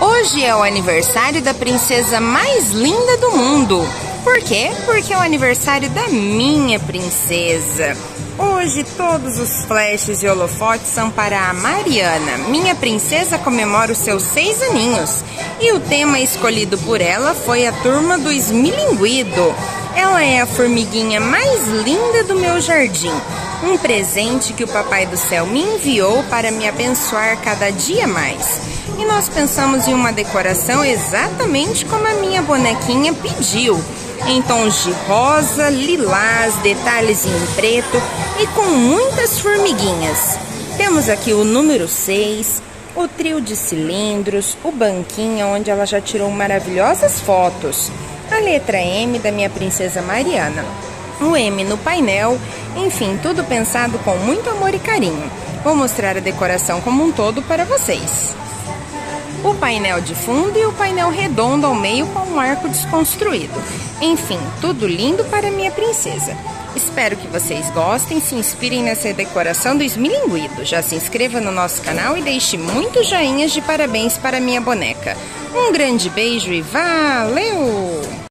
Hoje é o aniversário da princesa mais linda do mundo. Por quê? Porque é o aniversário da minha princesa. Hoje todos os flashes e holofotes são para a Mariana. Minha princesa comemora os seus 6 aninhos. E o tema escolhido por ela foi a turma do Esmilinguido. Ela é a formiguinha mais linda do meu jardim. Um presente que o Papai do Céu me enviou para me abençoar cada dia mais. E nós pensamos em uma decoração exatamente como a minha bonequinha pediu. Em tons de rosa, lilás, detalhes em preto e com muitas formiguinhas. Temos aqui o número 6, o trio de cilindros, o banquinho onde ela já tirou maravilhosas fotos, a letra M da minha princesa Mariana, o M no painel, enfim, tudo pensado com muito amor e carinho. Vou mostrar a decoração como um todo para vocês. O painel de fundo e o painel redondo ao meio com um arco desconstruído. Enfim, tudo lindo para minha princesa. Espero que vocês gostem, se inspirem nessa decoração do Esmilinguido. Já se inscreva no nosso canal e deixe muitos joinhas de parabéns para minha boneca. Um grande beijo e valeu!